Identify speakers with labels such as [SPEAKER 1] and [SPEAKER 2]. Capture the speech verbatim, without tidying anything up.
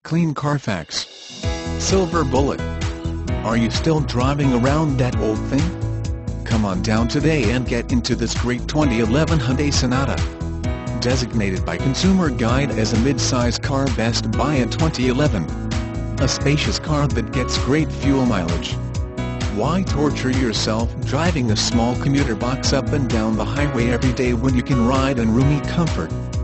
[SPEAKER 1] clean CARFAX. Silver bullet. Are you still driving around that old thing? Come on down today and get into this great twenty eleven Hyundai Sonata. Designated by Consumer Guide as a midsize car Best Buy in twenty eleven. A spacious car that gets great fuel mileage. Why torture yourself driving a small commuter box up and down the highway every day when you can ride in roomy comfort?